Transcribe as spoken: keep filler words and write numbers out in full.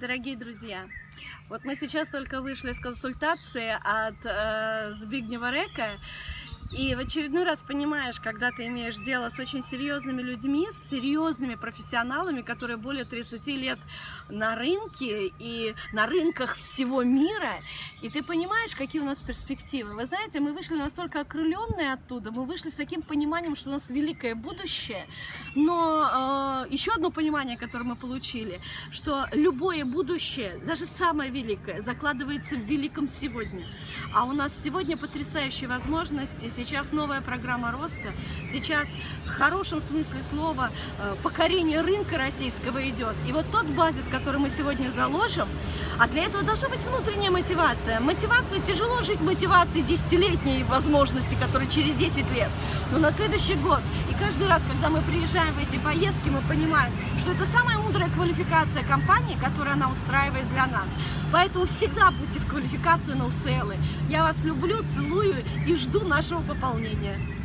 Дорогие друзья, вот мы сейчас только вышли с консультации от э, Збигнева Река, и в очередной раз понимаешь, когда ты имеешь дело с очень серьезными людьми, с серьезными профессионалами, которые более тридцати лет на рынке и на рынках всего мира, и ты понимаешь, какие у нас перспективы. Вы знаете, мы вышли настолько окрыленные оттуда, мы вышли с таким пониманием, что у нас великое будущее, но э, еще одно понимание, которое мы получили, что любое будущее, даже самое великое, закладывается в великом сегодня. А у нас сегодня потрясающие возможности. Сейчас новая программа роста, сейчас в хорошем смысле слова покорение рынка российского идет. И вот тот базис, который мы сегодня заложим, а для этого должна быть внутренняя мотивация. Мотивация, тяжело жить мотивацией десятилетней возможности, которые через десять лет. Но на следующий год, и каждый раз, когда мы приезжаем в эти поездки, мы понимаем, что это самая мудрая квалификация компании, которую она устраивает для нас. Поэтому всегда будьте в квалификации ноуселлы. Я вас люблю, целую и жду нашего пополнения.